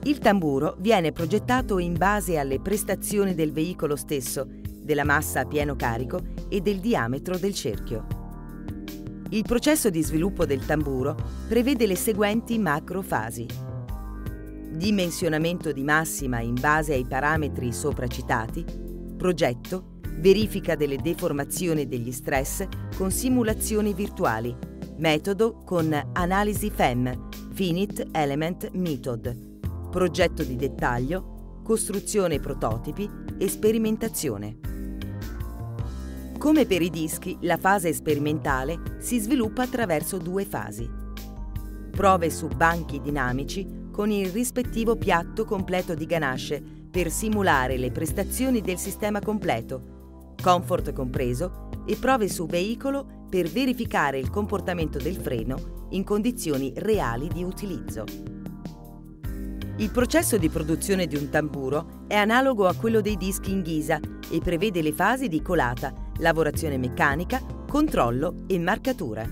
Il tamburo viene progettato in base alle prestazioni del veicolo stesso, della massa a pieno carico e del diametro del cerchio. Il processo di sviluppo del tamburo prevede le seguenti macrofasi: dimensionamento di massima in base ai parametri sopracitati, progetto, verifica delle deformazioni degli stress con simulazioni virtuali, metodo con analisi FEM, Finite Element Method, progetto di dettaglio, costruzione prototipi e sperimentazione. Come per i dischi, la fase sperimentale si sviluppa attraverso due fasi: prove su banchi dinamici con il rispettivo piatto completo di ganache per simulare le prestazioni del sistema completo, comfort compreso, e prove su veicolo per verificare il comportamento del freno in condizioni reali di utilizzo. Il processo di produzione di un tamburo è analogo a quello dei dischi in ghisa e prevede le fasi di colata, lavorazione meccanica, controllo e marcatura.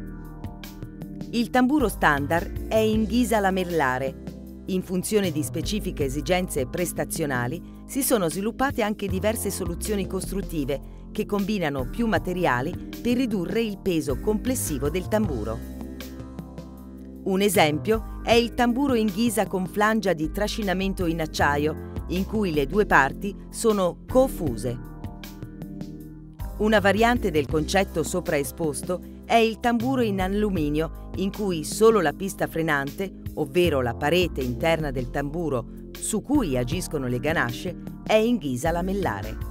Il tamburo standard è in ghisa lamellare. In funzione di specifiche esigenze prestazionali si sono sviluppate anche diverse soluzioni costruttive che combinano più materiali per ridurre il peso complessivo del tamburo. Un esempio è il tamburo in ghisa con flangia di trascinamento in acciaio, in cui le due parti sono cofuse. Una variante del concetto sopraesposto è il tamburo in alluminio, in cui solo la pista frenante, ovvero la parete interna del tamburo su cui agiscono le ganasce, è in ghisa lamellare.